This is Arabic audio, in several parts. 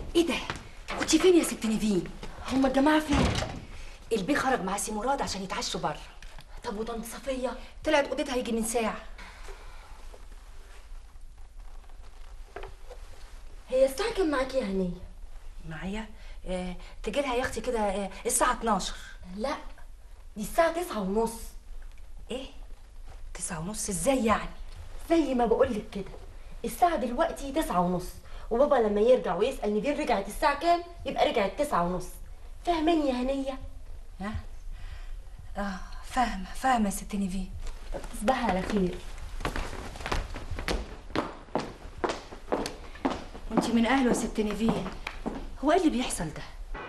ايه ده؟ كنتي فين يا ست نيفين؟ هما الجماعه فين؟ البيه خرج مع سي مراد عشان يتعشوا بره. طب وطنط صفيه؟ طلعت اوضتها يجي من ساعه. هي الساعه كام معاكي يا هنيه؟ معايا؟ تجي لها يا اختي كده الساعه 12. لا، دي الساعه 9:30. ايه 9:30 ازاي يعني؟ زي ما بقولك كده، الساعه دلوقتي 9:30، وبابا لما يرجع ويسال نيفين رجعت الساعه كام يبقى رجعت 9:30. فاهماني يا هنيه؟ ها؟ فاهمه يا ست نيفين. طب تصبحي على خير. وانتي من اهله يا ست نيفين. هو ايه اللي بيحصل ده؟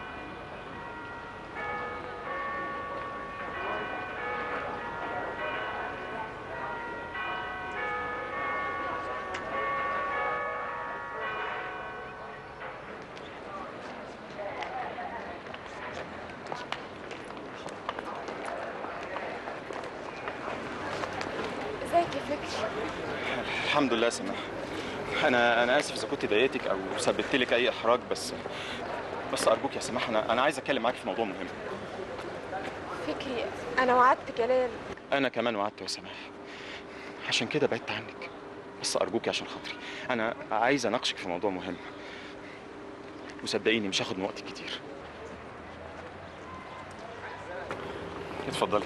ازيك يا فكري؟ الحمد لله يا سماح. انا اسف اذا كنت ضايقتك او سببت لك اي احراج، بس ارجوك يا سماح، انا عايز اتكلم معاك في موضوع مهم. فكري، انا وعدت جلال. انا كمان وعدت يا سماح، عشان كده بعدت عنك. بس ارجوك عشان خاطري، انا عايز اناقشك في موضوع مهم، وصدقيني مش هاخد من وقتك كتير. اتفضلي.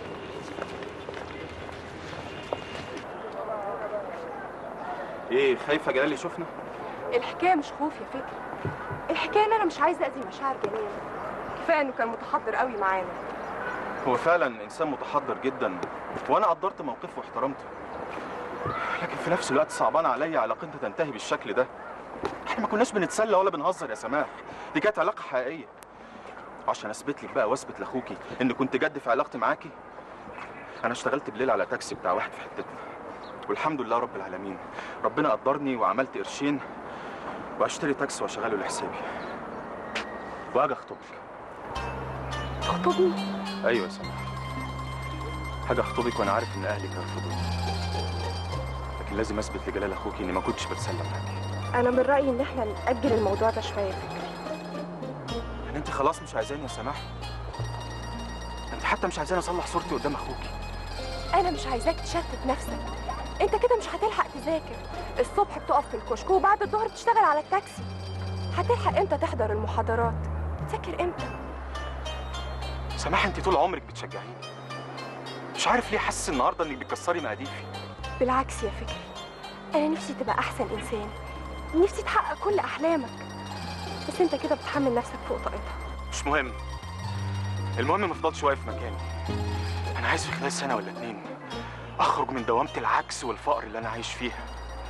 ايه خايفه جلال يشوفنا؟ الحكايه مش خوف يا فكري، الحكايه ان انا مش عايزه اذي مشاعر جلال. كفايه انه كان متحضر قوي معانا. هو فعلا انسان متحضر جدا، وانا قدرت موقفه واحترمته، لكن في نفس الوقت صعبان عليا علاقتنا تنتهي بالشكل ده. احنا ما كناش بنتسلى ولا بنهزر يا سماح، دي كانت علاقه حقيقيه. عشان اثبت لك بقى واثبت لاخوكي ان كنت جد في علاقتي معاكي، انا اشتغلت بالليل على تاكسي بتاع واحد في حتتنا، والحمد لله رب العالمين ربنا قدرني وعملت قرشين واشتري تاكسي واشغله لحسابي واجي اخطبك. تخطبني؟ ايوه يا سماح، حاجه اخطبك وانا عارف ان اهلك هيرفضوني، لكن لازم اثبت لجلال اخوكي اني ما كنتش بتسلى معاكي. انا من رايي ان احنا ناجل الموضوع ده شويه يا فكري. يعني انت خلاص مش عايزاني يا سماح؟ انت حتى مش عايزاني اصلح صورتي قدام اخوكي؟ انا مش عايزاك تشتت نفسك، انت كده مش هتلحق تذاكر. الصبح بتقف في الكشك وبعد الظهر بتشتغل على التاكسي. هتلحق امتى تحضر المحاضرات؟ تذاكر امتى؟ سماح انت طول عمرك بتشجعيني، مش عارف ليه حاسس النهارده انك بتكسري مقاديفي. بالعكس يا فكري، انا نفسي تبقى احسن انسان، نفسي تحقق كل احلامك، بس انت كده بتحمل نفسك فوق طاقتها. مش مهم، المهم ما افضلش واقف مكاني. انا عايز في خلال سنه ولا 2 اخرج من دوامه العجز والفقر اللي انا عايش فيها.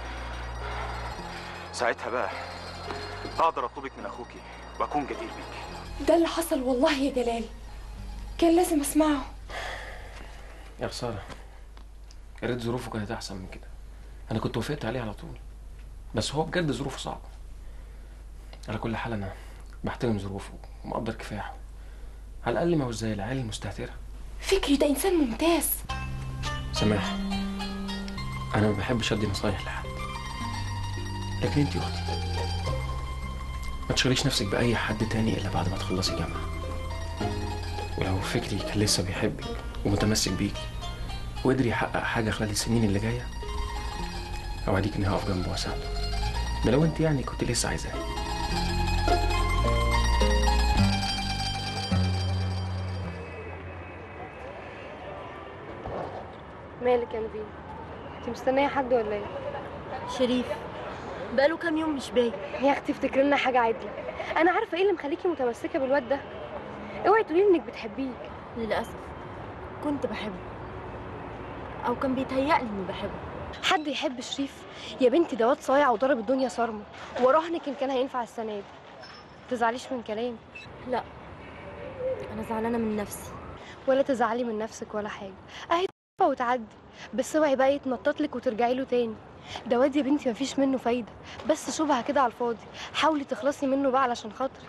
ساعتها بقى اقدر اطلبك من اخوكي واكون جدير بيكي. ده اللي حصل والله يا جلال، كان لازم اسمعه. يا خساره، يا ريت ظروفه كانت احسن من كده، انا كنت وافقت عليه على طول، بس هو بجد ظروفه صعبه. على كل حال انا بحترم ظروفه ومقدر كفاحه، على الاقل ما هو زي العيال المستهتره. فكري ده انسان ممتاز. سماح، انا ما بحبش ادي نصايح لحد، لكن انتي اختي، ما تشغليش نفسك باي حد تاني الا بعد ما تخلصي جامعه. ولو فكري كان لسه بيحبك ومتمسك بيكي وقدر يحقق حاجه خلال السنين اللي جايه، اوعديك اني هقف جنبه واساعده، ده لو انت يعني كنت لسه عايزاه. مالك يا نبيل؟ انت مستنيه حد ولا ايه؟ شريف بقاله كام يوم مش باين. يا اختي افتكري لنا حاجه عدله، انا عارفه ايه اللي مخليكي متمسكه بالواد ده. اوعي تقولي انك بتحبيه. للاسف كنت بحبه، او كان بيتهيألي اني بحبه. حد يحب شريف؟ يا بنتي ده واد صايع وضرب الدنيا صرمه، وراهنك ان كان هينفع السنه دي. تزعليش من كلامي. لا، انا زعلانه من نفسي. ولا تزعلي من نفسك ولا حاجه، اهي وتعدي، بس اوعي بقى يتنطط لك وترجعي له تاني. ده واد يا بنتي مفيش منه فايده، بس شبهه كده على الفاضي. حاولي تخلصي منه بقى علشان خاطري.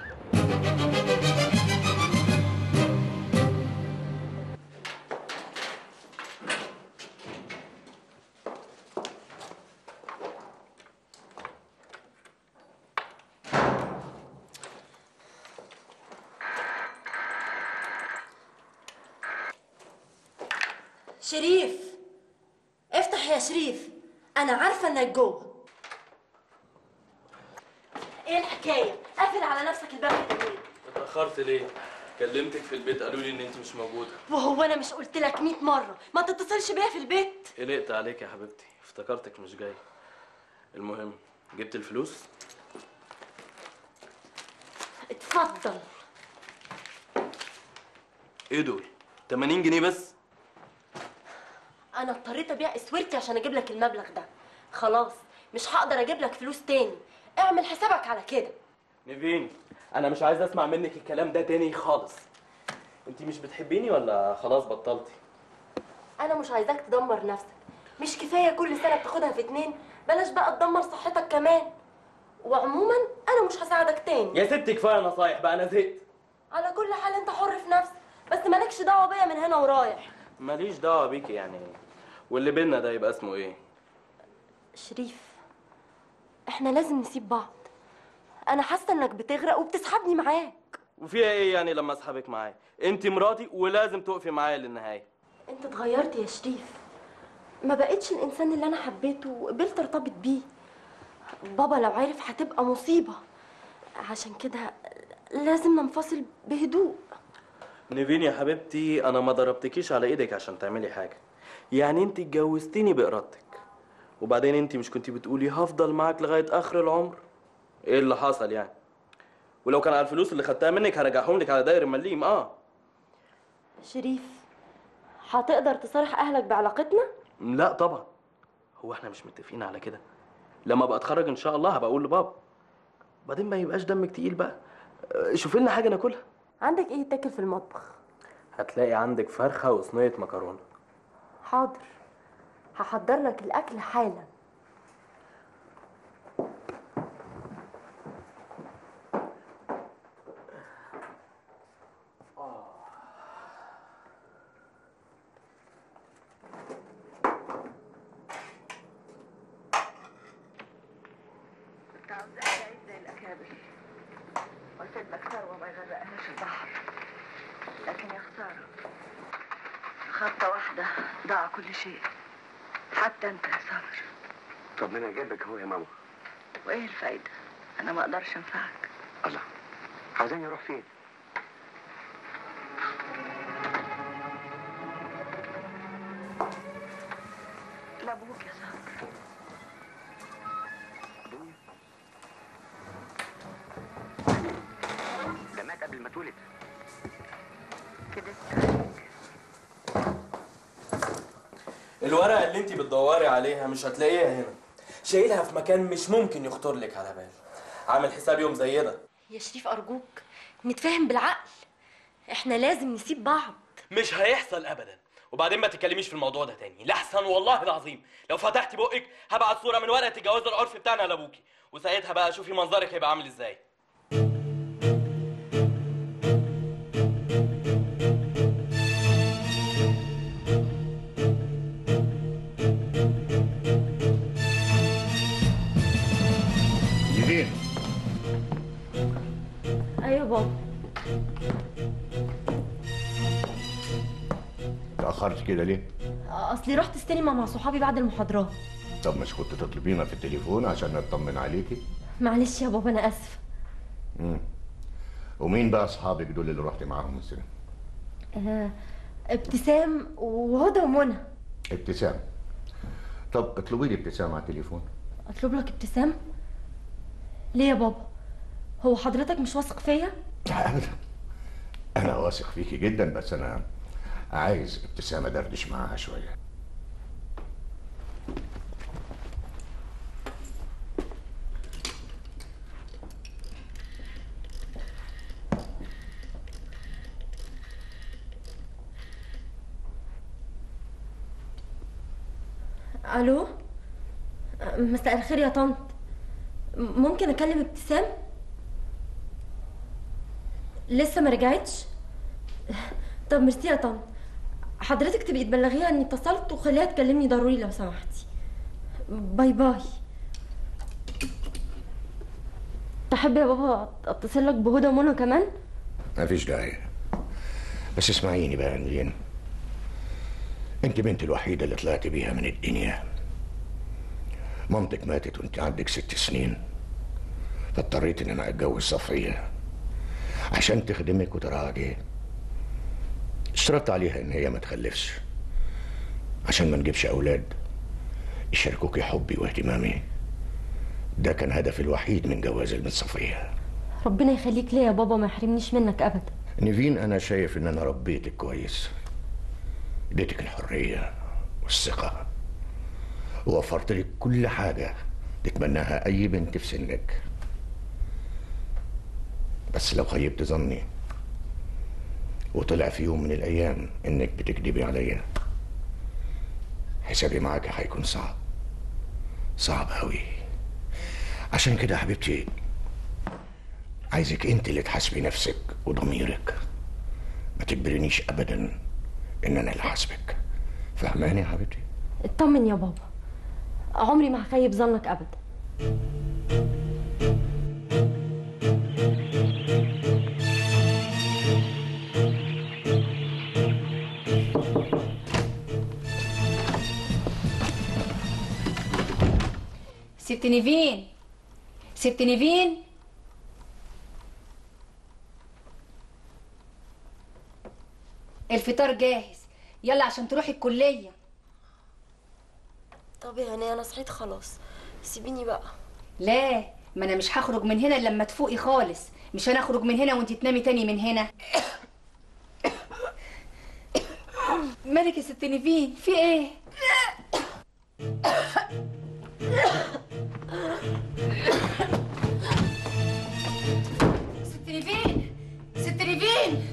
شريف، افتح يا شريف، انا عارفه انك جوه. ايه الحكايه؟ قافل على نفسك الباب ليه؟ اتأخرت ليه؟ كلمتك في البيت قالوا لي ان انت مش موجودة. وهو انا مش قلت لك 100 مره ما تتصلش بيا في البيت؟ قلقت عليك يا حبيبتي، افتكرتك مش جاي. المهم، جبت الفلوس؟ اتفضل. ايه دول؟ 80 جنيه بس؟ انا اضطريت ابيع اسورتي عشان اجيب لك المبلغ ده. خلاص مش هقدر اجيب لك فلوس تاني، اعمل حسابك على كده. نيفين، انا مش عايز اسمع منك الكلام ده تاني خالص. انت مش بتحبيني ولا خلاص بطلتي؟ انا مش عايزاك تدمر نفسك، مش كفايه كل سنه بتاخدها في 2؟ بلاش بقى تدمر صحتك كمان. وعموما انا مش هساعدك تاني. يا ستي كفايه نصايح بقى، انا زهقت. على كل حال انت حر في نفسك، بس مالكش دعوه بيا من هنا ورايح. ماليش دعوه بيكي يعني. واللي بينا ده يبقى اسمه ايه؟ شريف، احنا لازم نسيب بعض. انا حاسه انك بتغرق وبتسحبني معاك. وفيها ايه يعني لما اسحبك معايا؟ انت مراتي ولازم تقفي معايا للنهايه. انت اتغيرت يا شريف، ما بقتش الانسان اللي انا حبيته وقبلت ارتبط بيه. بابا لو عارف هتبقى مصيبه، عشان كده لازم ننفصل بهدوء. نيفين يا حبيبتي، انا ما ضربتكيش على ايدك عشان تعملي حاجه. يعني انت اتجوزتيني بارادتك، وبعدين انت مش كنتي بتقولي هفضل معاك لغايه اخر العمر؟ ايه اللي حصل يعني؟ ولو كان على الفلوس اللي خدتها منك هرجعهم لك على داير المليم. شريف، هتقدر تصارح اهلك بعلاقتنا؟ لا طبعا. هو احنا مش متفقين على كده؟ لما ابقى اتخرج ان شاء الله هبقى اقول لبابا. بعدين ما يبقاش دمك تقيل بقى. شوفي لنا حاجه ناكلها. عندك ايه تاكل في المطبخ؟ هتلاقي عندك فرخه وصينيه مكرونه. حاضر، هحضر لك الاكل حالا. زي الأكابر. قلت لك ثروة ما يغرقهاش البحر، لكن يا خسارة، خطة واحدة ضاع كل شيء، حتى أنت يا صابر. طب ما أنا جايبك أهو يا ماما. وإيه الفايدة؟ أنا ما أقدرش أنفعك. الله، عايزاني أروح فين؟ لأبوك يا صابر. أبويا؟ ده مات قبل ما اتولد. كدبت عليك. الورقه اللي انت بتدوري عليها مش هتلاقيها هنا. شايلها في مكان مش ممكن يخطر لك على بال. عامل حساب يوم زي ده. يا شريف ارجوك نتفاهم بالعقل، احنا لازم نسيب بعض. مش هيحصل ابدا. وبعدين ما تتكلميش في الموضوع ده تاني، لحسن والله العظيم لو فتحتي بقك هبعت صوره من ورقه الجواز العرفي بتاعنا لابوكي، وساعتها بقى شوفي منظرك هيبقى عامل ازاي. نيفين. ايوه بابا. تأخرت كده ليه؟ اصلي رحت السينما مع صحابي بعد المحاضرات. طب مش كنت تطلبينا في التليفون عشان نطمن عليكي؟ معلش يا بابا انا اسفه. ومين بقى اصحابك دول اللي رحت معاهم السينما؟ ابتسام وهدى ومنى. ابتسام. طب اطلبي لي ابتسام على التليفون. اطلب لك ابتسام؟ ليه يا بابا؟ هو حضرتك مش واثق فيا؟ ابدا، انا واثق فيكي جدا، بس انا عايز ابتسام ادردش معاها شويه. الو، مساء الخير يا طنط، ممكن اكلم ابتسام؟ لسه ما رجعتش؟ طب ميرسي يا طنط، حضرتك تبقي تبلغيها اني اتصلت وخليها تكلمني ضروري لو سمحتي. باي باي. تحب يا بابا اتصل لك بهدى ومنى كمان؟ مفيش داعي، بس اسمعيني بقى يا نيلين، انت بنتي الوحيدة اللي طلعت بيها من الدنيا. مامتك ماتت وانت عندك 6 سنين، فاضطريت ان انا اتجوز صفية عشان تخدمك وتراعيك. اشترطت عليها ان هي ما تخلفش عشان ما نجيبش اولاد يشاركوكي حبي واهتمامي. ده كان هدفي الوحيد من جوازي من صفية. ربنا يخليك ليا يا بابا، ما يحرمنيش منك ابدا. نيفين، انا شايف ان انا ربيتك كويس، اديتك الحرية والثقة، ووفرت لك كل حاجة تتمناها اي بنت في سنك. بس لو خيبت ظني وطلع في يوم من الايام انك بتكذبي عليا، حسابي معاك هيكون صعب، صعب قوي. عشان كده يا حبيبتي عايزك انت اللي تحاسبي نفسك وضميرك، ما تجبرنيش ابدا ان انا اللي حاسبك. فهماني يا حبيبتي؟ اطمن يا بابا، عمري ما هخيب ظنك ابدا. ست نيفين، ست نيفين، الفطار جاهز، يلا عشان تروحي الكلية. طب يعني انا صحيت خلاص، سيبيني بقى. لا، ما انا مش هخرج من هنا الا لما تفوقي خالص. مش انا اخرج من هنا وانت تنامي تاني من هنا. مالك يا ست نيفين، في ايه؟ ست نيفين، ست نيفين،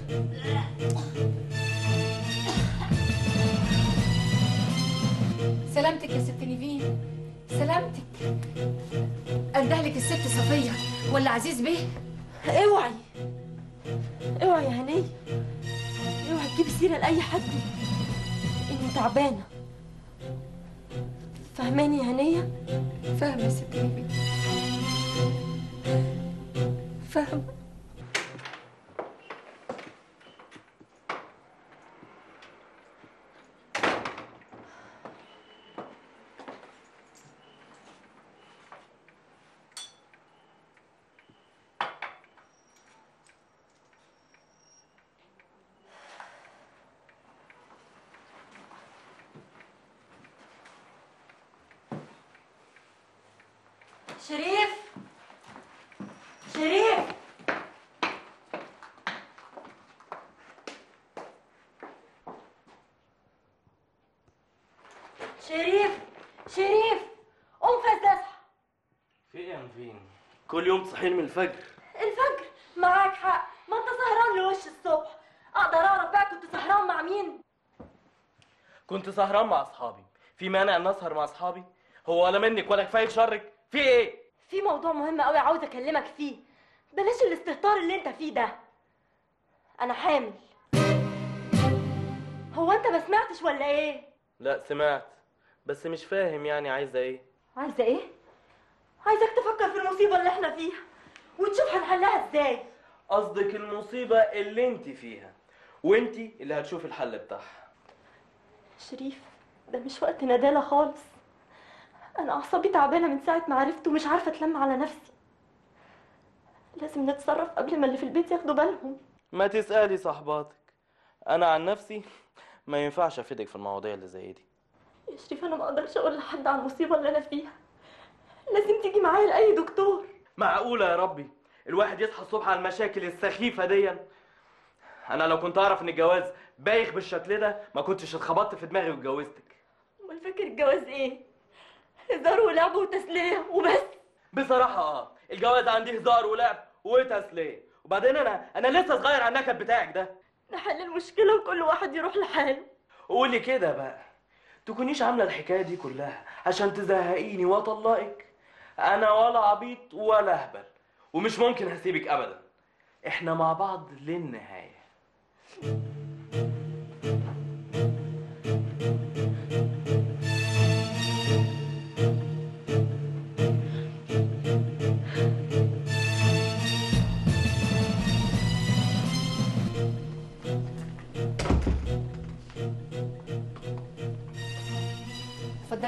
سلامتك يا ست نيفين، سلامتك. اندهلك الست صفية ولا عزيز بيه؟ اوعي اوعي يا هنية، اوعي تجيبي سيرة لأي حد اني تعبانة. فهماني يا هنية؟ فاهمة يا ست نيفين، فاهمة. شريف، شريف، شريف، شريف، قوم فاز اصحى. في ايه يا نيفين؟ كل يوم تصحيني من الفجر. الفجر؟ معاك حق، ما انت سهران لوش الصبح. اقدر اعرف بقى كنت سهران مع مين؟ كنت سهران مع اصحابي. في مانع ان اسهر مع اصحابي؟ هو ولا منك ولا كفايه شرك؟ في ايه؟ في موضوع مهم قوي عاوز اكلمك فيه. بلاش الاستهتار اللي انت فيه ده. انا حامل. هو انت ما سمعتش ولا ايه؟ لا سمعت، بس مش فاهم يعني عايزه ايه. عايزه ايه؟ عايزك تفكر في المصيبه اللي احنا فيها وتشوف هنحلها ازاي. قصدك المصيبه اللي انت فيها وانت اللي هتشوف الحل بتاعها. شريف، ده مش وقت ندالة خالص. انا اعصابي تعبانه من ساعه ما عرفت ومش عارفه اتلم على نفسي. لازم نتصرف قبل ما اللي في البيت ياخدوا بالهم. ما تسالي صاحباتك، انا عن نفسي ما ينفعش افيدك في المواضيع اللي زي دي. يا شريف، انا ما اقدرش اقول لحد عن المصيبه اللي انا فيها. لازم تيجي معايا لاي دكتور. معقوله يا ربي الواحد يصحى الصبح على المشاكل السخيفه دي؟ انا لو كنت اعرف ان الجواز بايخ بالشكل ده ما كنتش اتخبطت في دماغي واتجوزتك. امال فاكر الجواز ايه؟ هزار ولعب وتسليه وبس. بصراحه الجواز عندي هزار ولعب وتسليه. وبعدين انا لسه صغير على النكد بتاعك ده. نحل المشكله وكل واحد يروح لحاله. قولي كده بقى، تكونيش عامله الحكايه دي كلها عشان تزهقيني واطلقك. انا ولا عبيط ولا هبل، ومش ممكن هسيبك ابدا. احنا مع بعض للنهايه.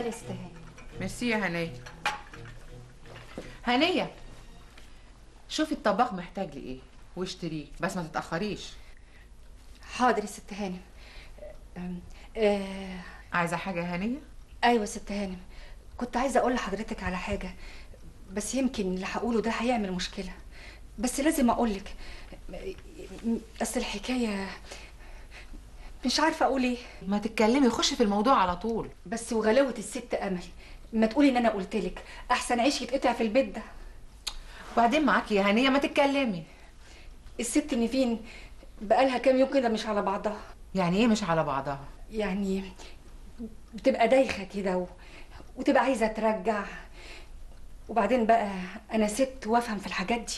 اتفضلي يا ست هاني. ميرسي يا هنية. هنية، شوفي الطباخ محتاج لإيه واشتريه، بس ما تتأخريش. حاضر يا ست هانم. عايزة حاجة يا هنية؟ ايوه يا ست هانم، كنت عايزه اقول لحضرتك على حاجه، بس يمكن اللي هقوله ده هيعمل مشكله، بس لازم اقولك. اصل الحكايه مش عارفه اقول ايه. ما تتكلمي، خشي في الموضوع على طول. بس وغلاوه الست امل، ما تقولي ان انا قلتلك، احسن عيش يتقطع في البيت ده. وبعدين معاكي يا هنية، ما تتكلمي. الست نيفين بقالها كام يوم كده مش على بعضها. يعني ايه مش على بعضها؟ يعني بتبقى دايخه كده وتبقى عايزه ترجع، وبعدين بقى انا ست وافهم في الحاجات دي.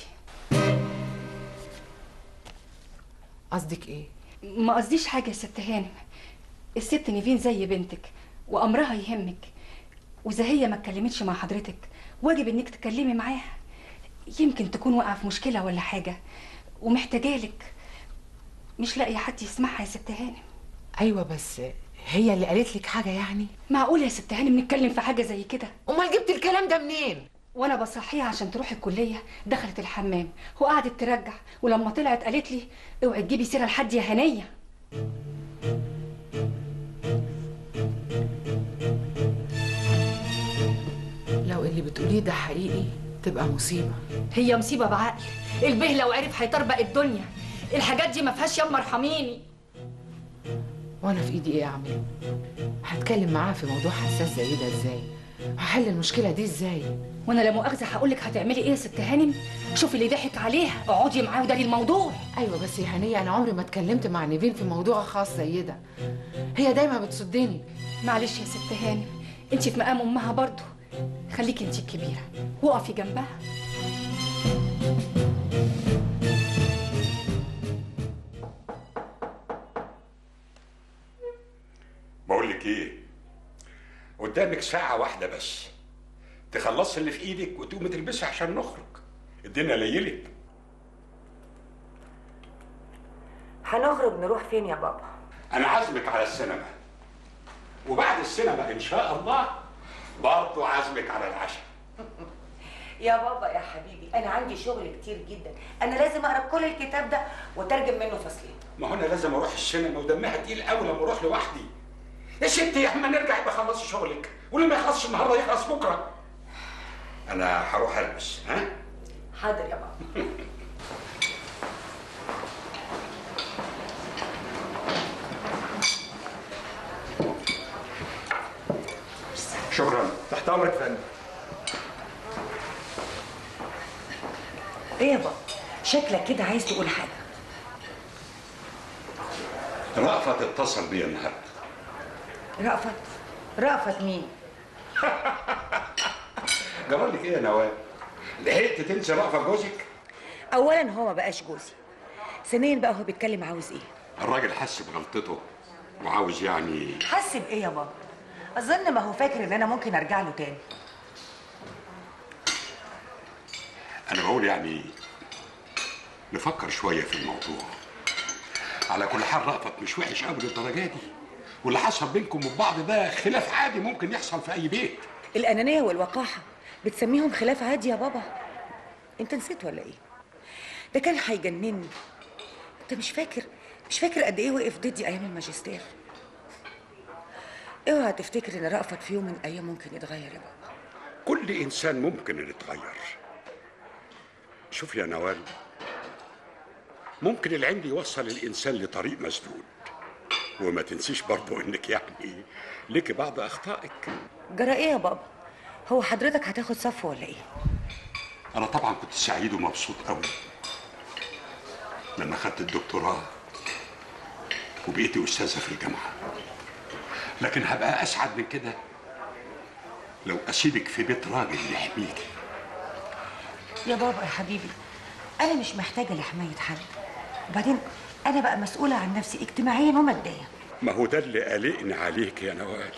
قصدك ايه؟ ما قصديش حاجه يا ست هانم، الست نيفين زي بنتك وامرها يهمك، واذا هي ما اتكلمتش مع حضرتك واجب انك تتكلمي معاها، يمكن تكون واقعه في مشكله ولا حاجه ومحتاجالك، مش لاقيه حد يسمعها يا ست هانم. ايوه بس هي اللي قالت لك حاجه يعني؟ معقول يا ست هانم نتكلم في حاجه زي كده؟ امال جبت الكلام ده منين؟ وانا بصحيها عشان تروح الكليه دخلت الحمام وقعدت ترجع، ولما طلعت قالت لي اوعي تجيبي سيره لحد يا هنيه. لو اللي بتقوليه ده حقيقي تبقى مصيبه. هي مصيبه بعقل، البه لو عرف هيطربق الدنيا، الحاجات دي ما فيهاش يما ارحميني. وانا في ايدي ايه اعمل؟ هتكلم معاها في موضوع حساس زي ده ازاي؟ هحل المشكله دي ازاي؟ وانا لا مؤاخذه هقول لك هتعملي ايه يا ست هانم؟ شوفي اللي ضحك عليها اقعدي معاه وداري الموضوع. ايوه بس يا هنيه انا عمري ما اتكلمت مع نيفين في موضوع خاص زي ده، هي دايما بتصدني. معلش يا ست هانم، انت في مقام امها برضه، خليكي انت الكبيره وقفي جنبها. بقول لك ايه، قدامك ساعة واحدة بس تخلصي اللي في ايدك وتقومي تلبسي عشان نخرج، الدنيا ليلت. هنخرج نروح فين يا بابا؟ انا عازمك على السينما، وبعد السينما ان شاء الله برضه عازمك على العشاء. يا بابا يا حبيبي انا عندي شغل كتير جدا، انا لازم اقرا كل الكتاب ده واترجم منه فصلين. ما هو انا لازم اروح السينما ودمها تقيل قوي لما اروح لوحدي. يا ستي اما نرجع يبقى خلصي شغلك، واللي ما يخلصش النهارده يخلص بكره. انا هروح البس. ها؟ حاضر يا بابا. شكرا. تحت امرك يا فندم. ايه يا بابا؟ شكلك كده عايز تقول حاجه. رأفت اتصل بيا النهارده. رأفت؟ رأفت مين؟ جرى لك ايه يا نوال؟ لحقت تنسي رأفت جوزك؟ اولا هو ما بقاش جوزي، ثانيا بقى هو بيتكلم عاوز ايه؟ الراجل حس بغلطته وعاوز يعني. حس بايه يا بابا؟ اظن ما هو فاكر ان انا ممكن ارجع له تاني. انا بقول يعني نفكر شويه في الموضوع. على كل حال رأفت مش وحش قوي للدرجه دي، واللي حصل بينكم وبين بعض ده خلاف عادي ممكن يحصل في اي بيت. الانانيه والوقاحه بتسميهم خلاف عادي يا بابا؟ انت نسيت ولا ايه؟ ده كان هيجنني. انت مش فاكر قد ايه وقف ضدي ايام الماجستير؟ اوعى تفتكر ان رأفت في يوم من الايام ممكن يتغير يا بابا. كل انسان ممكن يتغير. شوف يا نوال، ممكن العند يوصل الانسان لطريق مسدود، وما تنسيش برضه انك يعني لك بعض اخطائك. جرى ايه يا بابا؟ هو حضرتك هتاخد صفو ولا ايه؟ انا طبعا كنت سعيد ومبسوط قوي لما خدت الدكتوراه وبقيتي استاذه في الجامعه، لكن هبقى اسعد من كده لو اسيبك في بيت راجل يحميكي. يا بابا يا حبيبي انا مش محتاجه لحمايه حد، وبعدين انا بقى مسؤوله عن نفسي اجتماعيا وماديا. ما هو ده اللي قلقني عليك يا نوال.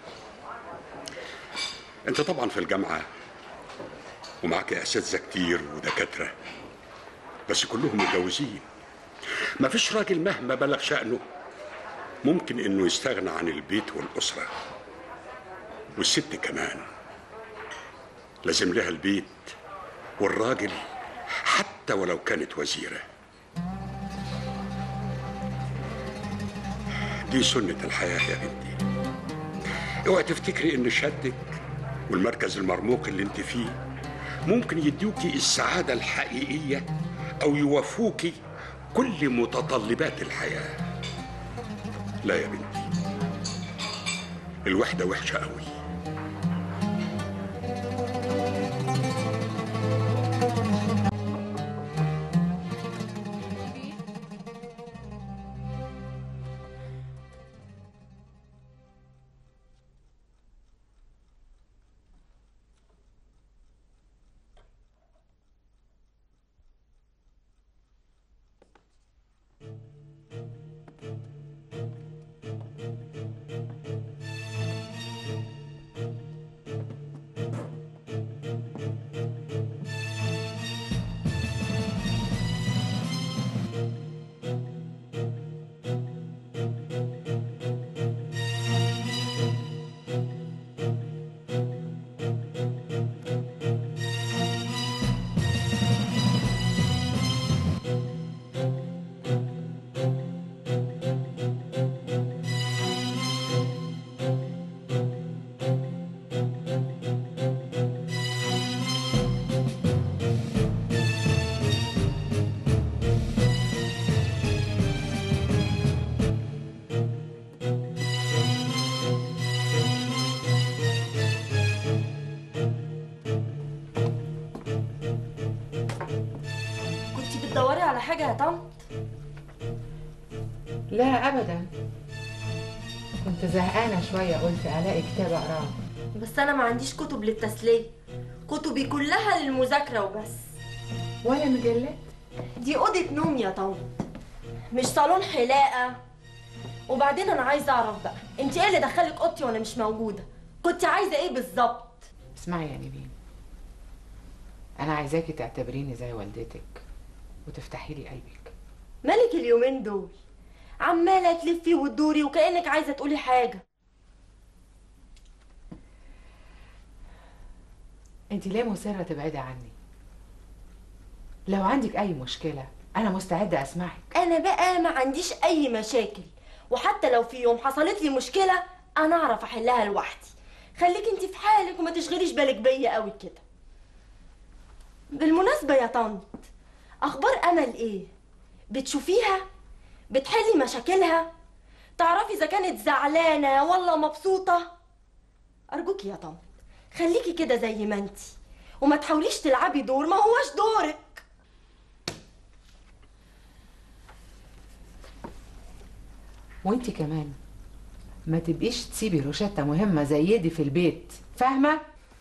انت طبعا في الجامعه ومعك اساتذه كتير ودكاتره، بس كلهم متجوزين. ما فيش راجل مهما بلغ شأنه ممكن انه يستغنى عن البيت والاسره. والست كمان لازم لها البيت، والراجل حتى ولو كانت وزيرة. دي سنة الحياة يا بنتي. اوعي تفتكري ان شهادتك والمركز المرموق اللي انت فيه ممكن يديوكي السعادة الحقيقية او يوفوكي كل متطلبات الحياة. لا يا بنتي، الوحدة وحشة قوي. بتدوري على حاجة يا طنط؟ لا ابدا، كنت زهقانه شويه قلت الاقي كتاب اقراه. بس انا ما عنديش كتب للتسلية، كتبي كلها للمذاكرة وبس. ولا مجلات؟ دي أوضة نوم يا طنط، مش صالون حلاقة. وبعدين انا عايزة اعرف بقى، انت ايه اللي دخلك اوضتي وانا مش موجودة؟ كنت عايزة ايه بالظبط؟ اسمعي يا نيفين، انا عايزاكي تعتبريني زي والدتك وتفتحي لي قلبك. مالك اليومين دول عمالة تلفي وتدوري وكأنك عايزة تقولي حاجة. انت ليه مصرة تبعدي عني؟ لو عندك اي مشكلة انا مستعدة اسمعك. انا بقى ما عنديش اي مشاكل، وحتى لو في يوم حصلت لي مشكلة انا اعرف احلها لوحدي. خليك انت في حالك وما تشغليش بالك بيا قوي كده. بالمناسبة يا طنط، اخبار امل ايه؟ بتشوفيها؟ بتحلي مشاكلها؟ تعرفي اذا كانت زعلانة ولا مبسوطة؟ ارجوكي يا طنط خليكي كده زي ما انتي، وما تحاوليش تلعبي دور ما هوش دورك. وانتي كمان ما تبقيش تسيبي روشتة مهمة زي دي في البيت، فاهمة؟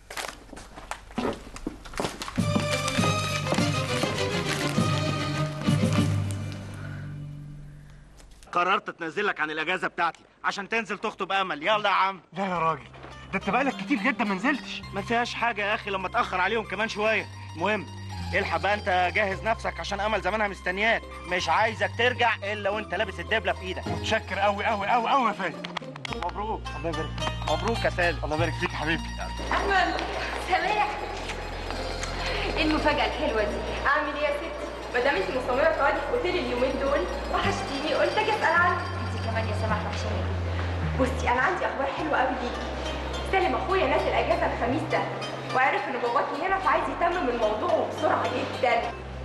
قررت تنزلك عن الاجازه بتاعتي عشان تنزل تخطب امل. يلا يا عم. لا يا راجل، ده انت بقالك كتير جدا ما نزلتش. ما فيهاش حاجه يا اخي لما اتاخر عليهم كمان شويه. المهم الحق بقى انت جهز نفسك عشان امل زمانها مستنياك، مش عايزك ترجع الا وانت لابس الدبله في ايدك. متشكر قوي قوي قوي قوي يا فادي. مبروك. الله يبارك. مبروك يا سالم. الله يبارك فيك يا حبيبي. امل سماح، ايه المفاجاه الحلوه دي؟ اعمل ايه يا ستي؟ ما دام انت مصممه تقعدي في اوتيل اليومين دول وحشتيني، قلت اجي اسال عنك. انت كمان يا سماح وحشاني. بصي انا عندي اخبار حلوه قوي ليكي. سالم اخويا نازل اجازه الخميس ده وعرف ان باباكي هنا فعايز يتمم الموضوع بسرعه جدا.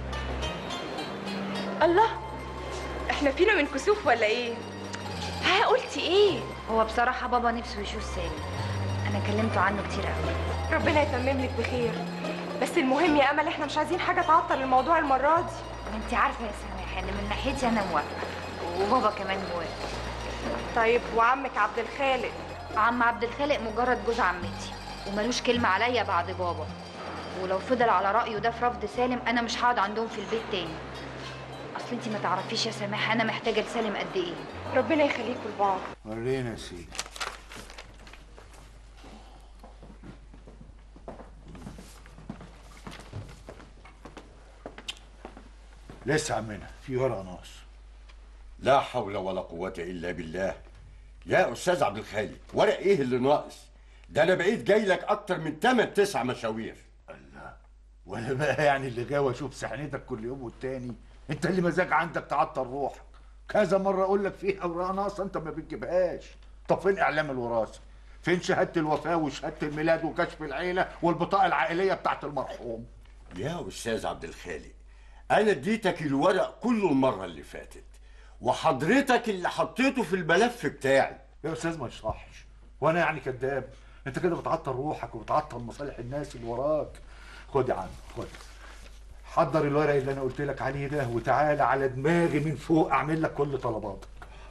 الله، احنا فينا من كسوف ولا ايه؟ ها قلتي ايه؟ هو بصراحة بابا نفسه يشوف سالم، أنا كلمته عنه كتير قوي. ربنا يتمم لك بخير. بس المهم يا امل احنا مش عايزين حاجه تعطل الموضوع المره دي. وانت عارفة يا سماح ان من ناحيتي أنا موافقة وبابا كمان موافق. طيب وعمك عبد الخالق؟ عم عبد الخالق مجرد جوز عمتي وملوش كلمة عليا بعد بابا، ولو فضل على رأيه ده في رفض سالم أنا مش هقعد عندهم في البيت تاني. أصل انت ما تعرفيش يا سماح أنا محتاجة لسالم قد إيه. ربنا يخليكوا لبعض. ورينا يا سيدي. لسه عمنا في ورقه ناقص. لا حول ولا قوة إلا بالله. يا أستاذ عبد الخالق، ورق إيه اللي ناقص؟ ده انا بقيت جاي لك اكتر من 8 9 مشاوير. الله، وانا بقى يعني اللي غاوي اشوف سحنتك كل يوم والتاني؟ انت اللي مزاج عندك تعطل روحك. كذا مره اقول لك فيه اوراق ناقصه انت ما بتجيبهاش. طب فين اعلام الوراثه؟ فين شهاده الوفاه وشهاده الميلاد وكشف العيله والبطاقه العائليه بتاعت المرحوم؟ يا استاذ عبد الخالق، انا اديتك الورق كله المره اللي فاتت، وحضرتك اللي حطيته في الملف بتاعي. يا استاذ ما تشرحش، وانا يعني كذاب؟ انت كده بتعطل روحك وبتعطل مصالح الناس اللي وراك. خد يا عم خد، حضر الورق اللي انا قلت لك عليه ده وتعالى على دماغي من فوق اعمل لك كل طلباتك.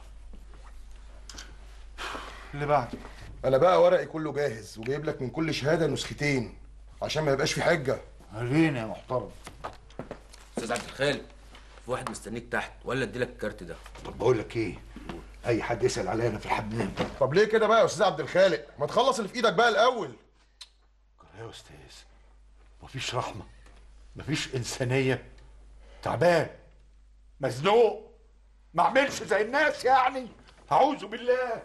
اللي بعده. انا بقى ورقي كله جاهز وجايب لك من كل شهاده نسختين عشان ما يبقاش في حجه. ورينا يا محترم. استاذ عبد الخالق، في واحد مستنيك تحت، ولا ادي لك الكارت ده؟ طب بقول لك ايه، اي حد يسال عليا انا في الحمام. طب ليه كده بقى يا استاذ عبد الخالق؟ ما تخلص اللي في ايدك بقى الاول. يا استاذ مفيش رحمه، مفيش انسانيه. تعبان مزنوق، ما اعملش زي الناس يعني. اعوذ بالله.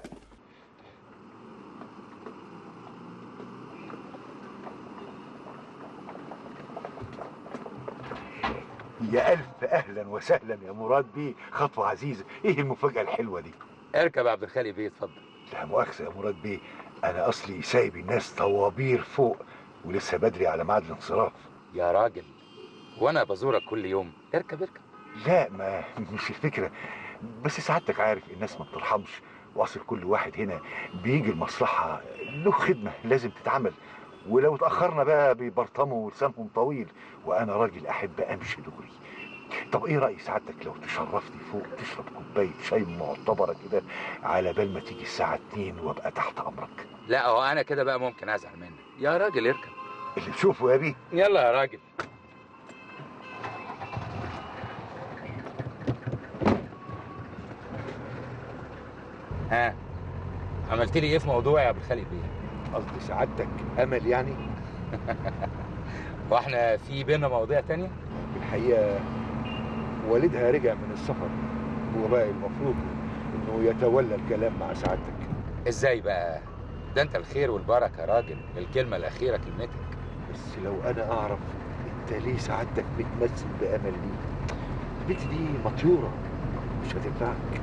يا ألف أهلا وسهلا يا مراد بيه، خطوة عزيزة. إيه المفاجأة الحلوة دي؟ اركب يا عبد الخالق بيه، اتفضل. لا مؤاخذة يا مراد بيه، أنا أصلي سايب الناس طوابير فوق ولسه بدري على ميعاد الانصراف. يا راجل، وأنا بزورك كل يوم. اركب اركب. لا ما مش الفكرة، بس سعادتك عارف الناس ما بترحمش، وأصل كل واحد هنا بيجي المصلحة له خدمة لازم تتعمل، ولو اتأخرنا بقى بيبرطموا ولسانهم طويل، وأنا راجل أحب أمشي دغري. طب إيه رأي سعادتك لو تشرفني فوق تشرب كوباية شاي معتبرة كده على بال ما تيجي الساعة 2 وأبقى تحت أمرك؟ لا هو أنا كده بقى ممكن أزعل منك. يا راجل اركب. اللي تشوفه يا بيه. يلا يا راجل. ها، عملت لي ايه في موضوع يا عبد الخالق بيه؟ قصدي سعادتك امل يعني؟ واحنا في بينا مواضيع تانية؟ الحقيقه والدها رجع من السفر، هو بقى المفروض انه يتولى الكلام مع سعادتك. ازاي بقى؟ ده انت الخير والبركه يا راجل، الكلمه الاخيره كلمتك. بس لو انا اعرف انت ليه سعادتك بتمثل بامل دي، البنت دي مطيوره مش هتنفعك.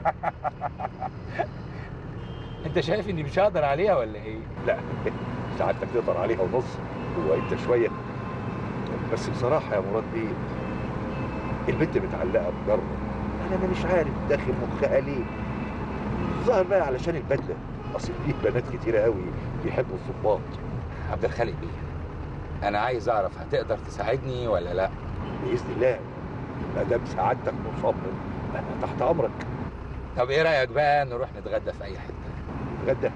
انت شايف اني مش هقدر عليها ولا ايه؟ لا سعادتك تقدر عليها ونص، هو انت شويه. بس بصراحه يا مراد بيه، البنت متعلقه بجرة، انا مش عارف داخل مخها ليه. ظهر بقى علشان البدله، اصل فيه بنات كتيره قوي بيحبوا الظباط. عبد الخالق بيه، انا عايز اعرف هتقدر تساعدني ولا لا؟ باذن الله، ما دام سعادتك مصمم انا تحت امرك. طب ايه رايك بقى نروح نتغدى في اي حته؟ نتغدى؟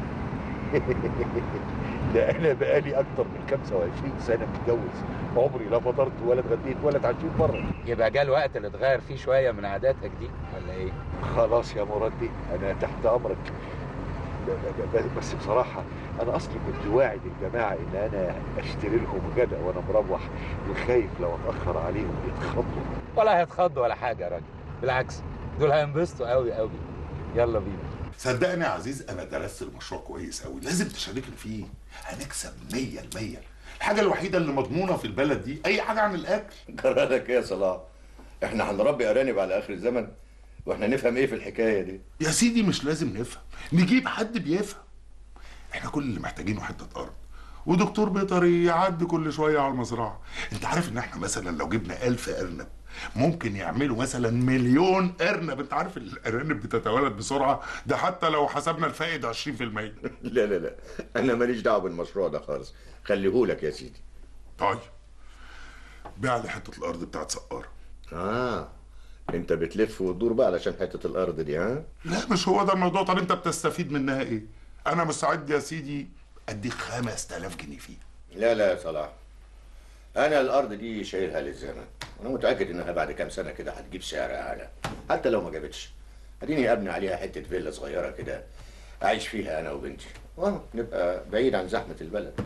ده انا بقالي اكتر من 25 سنه متجوز، عمري لا فطرت ولا اتغديت ولا اتعشيت بره. يبقى جه الوقت اللي تغير فيه شويه من عاداتك دي ولا ايه؟ خلاص يا مراد بيه، انا تحت امرك. بس بصراحه انا اصلي كنت واعد الجماعه ان انا اشتري لهم غدا وانا مروح، وخايف لو اتاخر عليهم يتخضوا. ولا هيتخضوا ولا حاجه يا راجل، بالعكس دول هينبسطوا قوي قوي. يلا بينا. صدقني يا عزيز، انا درست المشروع كويس قوي، لازم تشاركني فيه، هنكسب 100%. الحاجه الوحيده اللي مضمونه في البلد دي اي حاجه عن الاكل. جرالك ايه يا صلاح؟ احنا هنربي ارانب على اخر الزمن واحنا نفهم ايه في الحكايه دي؟ يا سيدي مش لازم نفهم، نجيب حد بيفهم. احنا كل اللي محتاجينه حته ارض ودكتور بيطري يعدي كل شويه على المزرعه. انت عارف ان احنا مثلا لو جبنا 1000 ارنب ممكن يعملوا مثلا 1,000,000 ارنب. انت عارف الارانب بتتولد بسرعه، ده حتى لو حسبنا الفائد 20%. لا لا لا، انا ماليش دعوه بالمشروع ده خالص، خليهولك يا سيدي. طيب بيع لي حته الارض بتاعت سقاره. انت بتلف وتدور بقى علشان حته الارض دي، ها؟ لا مش هو ده الموضوع. طب انت بتستفيد منها ايه؟ انا مستعد يا سيدي اديك 5000 جنيه فيها. لا لا يا صلاح، انا الارض دي شايلها للزمن، وانا متاكد انها بعد كام سنه كده هتجيب سعر اعلى. حتى لو ما جابتش اديني ابني عليها حته فيلا صغيره كده اعيش فيها انا وبنتي، نبقى بعيد عن زحمه البلد.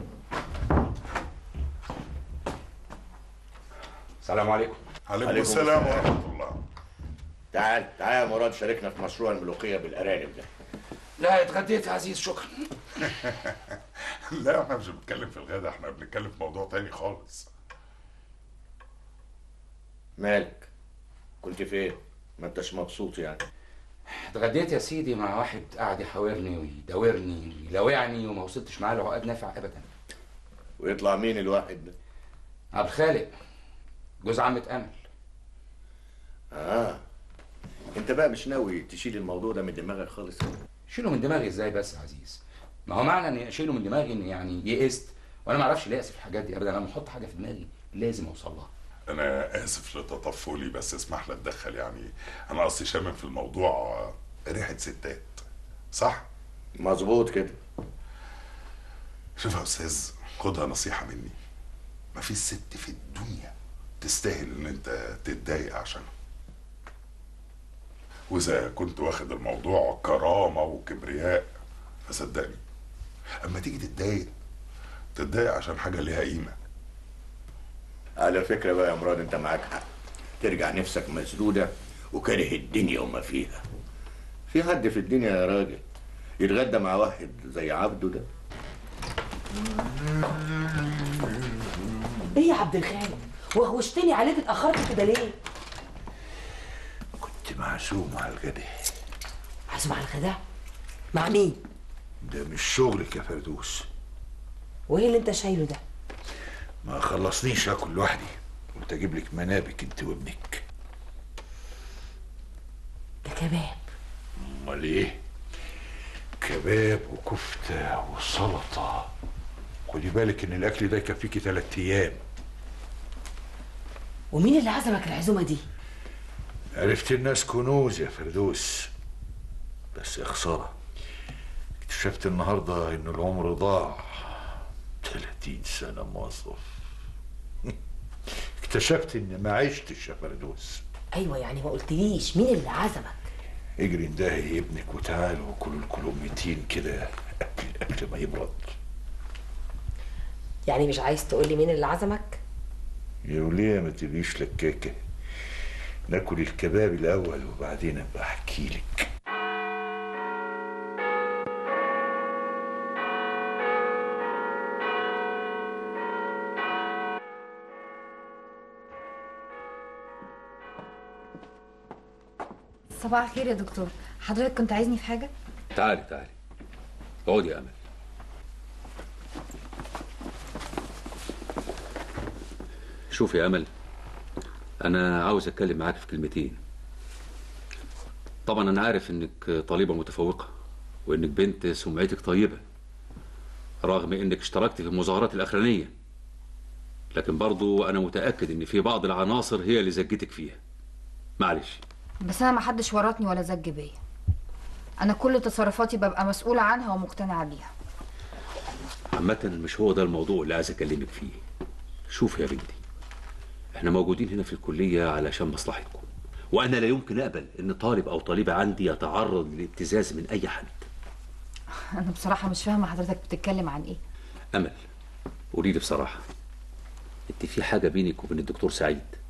السلام عليكم. عليكم السلام ورحمه الله. تعال يا مراد، شاركنا في مشروع الملوخيه بالارانب ده. لا اتغديت يا عزيز، شكرا. لا احنا مش بنتكلم في الغدا، احنا بنتكلم في موضوع تاني خالص. مالك؟ كنت فين؟ ما انتش مبسوط يعني؟ اتغديت يا سيدي مع واحد قاعد يحاورني ويداورني ويلاوعني وما وصلتش معاه لعقد نافع ابدا. ويطلع مين الواحد ده؟ عبد الخالق، جوز عمة امل. انت بقى مش ناوي تشيل الموضوع ده من دماغك خالص؟ شيله من دماغي ازاي بس يا عزيز؟ ما هو معنى اني اشيله من دماغي ان يعني يئست، وانا ما اعرفش ليأس في الحاجات دي ابدا. لما احط حاجه في دماغي لازم اوصل لها. انا اسف لتطفلي، بس اسمح لي اتدخل يعني. انا اصلي شامم في الموضوع ريحه ستات، صح؟ مظبوط كده. شوف يا استاذ، خدها نصيحه مني. مفيش ست في الدنيا تستاهل ان انت تتضايق عشانها. واذا كنت واخد الموضوع كرامه وكبرياء فصدقني اما تيجي تتضايق عشان حاجه ليها قيمه. على فكره بقى يا مراد، انت معاك حق. ترجع نفسك مسدوده وكاره الدنيا وما فيها. في حد في الدنيا يا راجل يتغدى مع واحد زي عبده ده؟ ايه يا عبد الخالق؟ وغوشتني عليك، اتاخرت كده ليه؟ كنت معزوم على الغدا. عزم على الغدا؟ مع مين؟ ده مش شغلك يا فردوس. وايه اللي انت شايله ده؟ ما خلصنيش اكل لوحدي، قلت اجيب لك منابك انت وابنك. ده كباب. امال ايه؟ كباب وكفته وسلطه. خدي بالك ان الاكل ده يكفيكي 3 ايام. ومين اللي عزمك العزومه دي؟ عرفت الناس كنوز يا فردوس، بس يا خساره اكتشفت النهارده ان العمر ضاع. 30 سنه موظف. اكتشفت ان ما عشتش يا فردوس. ايوه يعني ما قلتليش مين اللي عزمك؟ اجري اندهي ابنك وتعالوا وكلوا الكلومتين كده قبل ما يبرد. يعني مش عايز تقولي مين اللي عزمك؟ يا وليه ما تبقيش لكاكه. ناكل الكباب الاول وبعدين ابقى احكي لك. صباح الخير يا دكتور، حضرتك كنت عايزني في حاجة؟ تعالي اقعدي يا امل. شوفي يا امل، انا عاوز اتكلم معاك في كلمتين. طبعا انا عارف انك طالبة متفوقة وانك بنت سمعتك طيبة رغم انك اشتركت في المظاهرات الاخرانية، لكن برضو انا متأكد ان في بعض العناصر هي اللي زجتك فيها. معلش. بس انا ما حدش ورطني ولا زج بيا. انا كل تصرفاتي ببقى مسؤولة عنها ومقتنعة بيها. عامة مش هو ده الموضوع اللي عايز اكلمك فيه. شوفي يا بنتي، احنا موجودين هنا في الكلية علشان مصلحتكم، وانا لا يمكن اقبل ان طالب او طالبة عندي يتعرض للابتزاز من اي حد. انا بصراحة مش فاهمة حضرتك بتتكلم عن ايه. امل، قولي لي بصراحة، انت في حاجة بينك وبين الدكتور سعيد